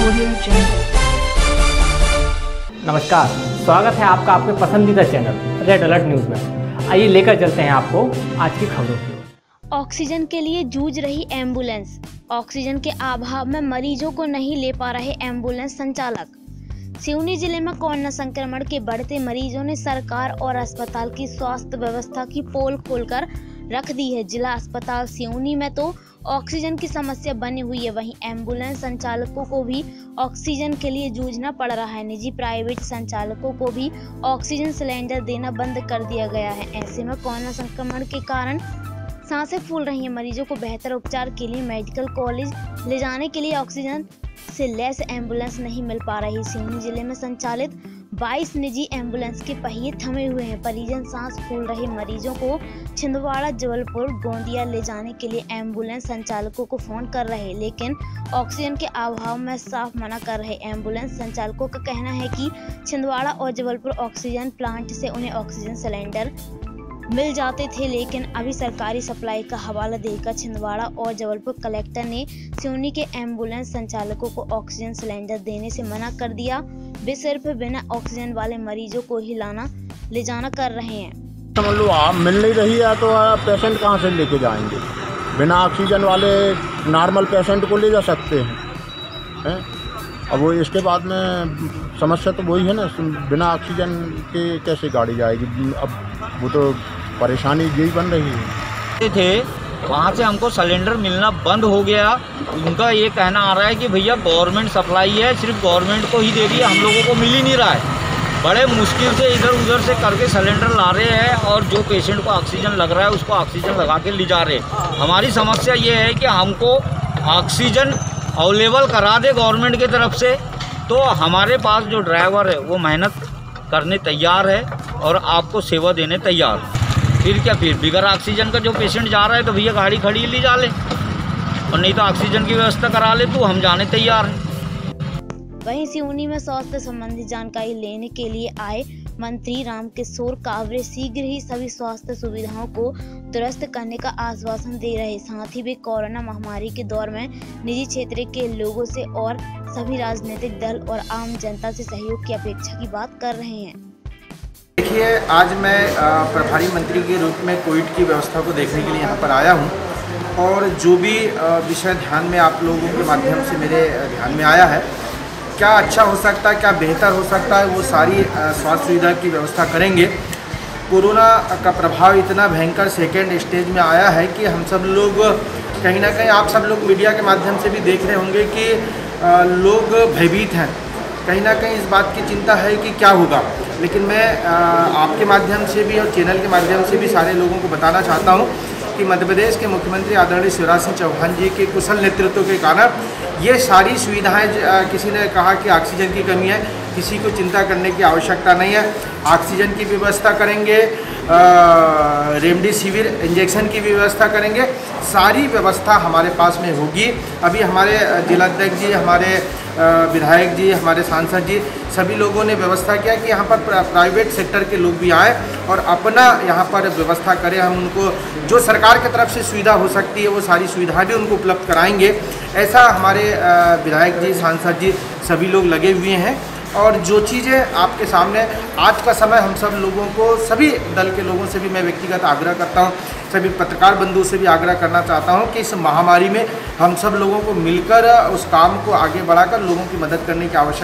नमस्कार, स्वागत है आपका आपके पसंदीदा चैनल रेड अलर्ट न्यूज़ में। आइए लेकर चलते हैं आपको आज की खबरों की ओर। ऑक्सीजन के लिए जूझ रही एम्बुलेंस। ऑक्सीजन के अभाव में मरीजों को नहीं ले पा रहे एम्बुलेंस संचालक। सिवनी जिले में कोरोना संक्रमण के बढ़ते मरीजों ने सरकार और अस्पताल की स्वास्थ्य व्यवस्था की पोल खोलकर रख दी है। जिला अस्पताल सिवनी में तो ऑक्सीजन की समस्या बनी हुई है, वहीं एम्बुलेंस संचालकों को भी ऑक्सीजन के लिए जूझना पड़ रहा है। निजी प्राइवेट संचालकों को भी ऑक्सीजन सिलेंडर देना बंद कर दिया गया है। ऐसे में कोरोना संक्रमण के कारण सांसें फूल रही हैं। मरीजों को बेहतर उपचार के लिए मेडिकल कॉलेज ले जाने के लिए ऑक्सीजन से लैस एम्बुलेंस नहीं मिल पा रही। सिवनी जिले में संचालित 22 निजी एम्बुलेंस के पहिए थमे हुए हैं। परिजन सांस फूल रहे मरीजों को छिंदवाड़ा, जबलपुर, गोंदिया ले जाने के लिए एम्बुलेंस संचालकों को फोन कर रहे हैं, लेकिन ऑक्सीजन के अभाव में साफ मना कर रहे। एम्बुलेंस संचालकों का कहना है कि छिंदवाड़ा और जबलपुर ऑक्सीजन प्लांट से उन्हें ऑक्सीजन सिलेंडर मिल जाते थे, लेकिन अभी सरकारी सप्लाई का हवाला देकर छिंदवाड़ा और जबलपुर कलेक्टर ने सिवनी के एम्बुलेंस संचालकों को ऑक्सीजन सिलेंडर देने से मना कर दिया। वे सिर्फ बिना ऑक्सीजन वाले मरीजों को ही ले जाना कर रहे हैं। समझ लो आप मिल नहीं रही है तो पेशेंट कहाँ से लेके जाएंगे। बिना ऑक्सीजन वाले नॉर्मल पेशेंट को ले जा सकते हैं। अब वो इसके बाद में समस्या तो वही है ना, बिना ऑक्सीजन के कैसे गाड़ी जाएगी। अब वो तो परेशानी यही बन रही है। थे वहाँ से हमको सिलेंडर मिलना बंद हो गया। उनका ये कहना आ रहा है कि भैया गवर्नमेंट सप्लाई है, सिर्फ गवर्नमेंट को ही दे रही है, हम लोगों को मिल ही नहीं रहा है। बड़े मुश्किल से इधर उधर से करके सिलेंडर ला रहे हैं और जो पेशेंट को ऑक्सीजन लग रहा है उसको ऑक्सीजन लगा के ले जा रहे हैं। हमारी समस्या ये है कि हमको ऑक्सीजन अवेलेबल करा दे गवर्नमेंट की तरफ से, तो हमारे पास जो ड्राइवर है वो मेहनत करने तैयार है और आपको सेवा देने तैयार है। फिर क्या, फिर बिगर ऑक्सीजन का जो पेशेंट जा रहा है तो भैया गाड़ी खड़ी ले जा ले, और नहीं तो ऑक्सीजन की व्यवस्था करा ले, तो हम जाने तैयार हैं। वहीं सिवनी में स्वास्थ्य संबंधी जानकारी लेने के लिए आए मंत्री रामकिशोर कावरे शीघ्र ही सभी स्वास्थ्य सुविधाओं को दुरुस्त करने का आश्वासन दे रहे। साथ ही वे कोरोना महामारी के दौर में निजी क्षेत्र के लोगों से और सभी राजनीतिक दल और आम जनता से सहयोग की अपेक्षा की बात कर रहे हैं। देखिए, आज मैं प्रभारी मंत्री के रूप में कोविड की व्यवस्था को देखने के लिए यहाँ पर आया हूँ, और जो भी विषय ध्यान में आप लोगों के माध्यम से मेरे ध्यान में आया है, क्या अच्छा हो सकता है, क्या बेहतर हो सकता है, वो सारी स्वास्थ्य सुविधा की व्यवस्था करेंगे। कोरोना का प्रभाव इतना भयंकर सेकेंड स्टेज में आया है कि हम सब लोग कहीं ना कहीं, आप सब लोग मीडिया के माध्यम से भी देख रहे होंगे कि लोग भयभीत हैं। कहीं ना कहीं इस बात की चिंता है कि क्या होगा। लेकिन मैं आपके माध्यम से भी और चैनल के माध्यम से भी सारे लोगों को बताना चाहता हूँ कि मध्य प्रदेश के मुख्यमंत्री आदरणीय शिवराज सिंह चौहान जी के कुशल नेतृत्व के कारण ये सारी सुविधाएं, किसी ने कहा कि ऑक्सीजन की कमी है, किसी को चिंता करने की आवश्यकता नहीं है। ऑक्सीजन की व्यवस्था करेंगे, रेमडेसिविर इंजेक्शन की व्यवस्था करेंगे, सारी व्यवस्था हमारे पास में होगी। अभी हमारे जिलाध्यक्ष जी, हमारे विधायक जी, हमारे सांसद जी, सभी लोगों ने व्यवस्था किया कि यहाँ पर प्राइवेट सेक्टर के लोग भी आए और अपना यहाँ पर व्यवस्था करें। हम उनको जो सरकार की तरफ से सुविधा हो सकती है वो सारी सुविधा भी उनको उपलब्ध कराएंगे। ऐसा हमारे विधायक जी, सांसद जी सभी लोग लगे हुए हैं। और जो चीज़ें आपके सामने आज का समय, हम सब लोगों को, सभी दल के लोगों से भी मैं व्यक्तिगत आग्रह करता हूं, सभी पत्रकार बंधुओं से भी आग्रह करना चाहता हूं कि इस महामारी में हम सब लोगों को मिलकर उस काम को आगे बढ़ाकर लोगों की मदद करने की आवश्यकता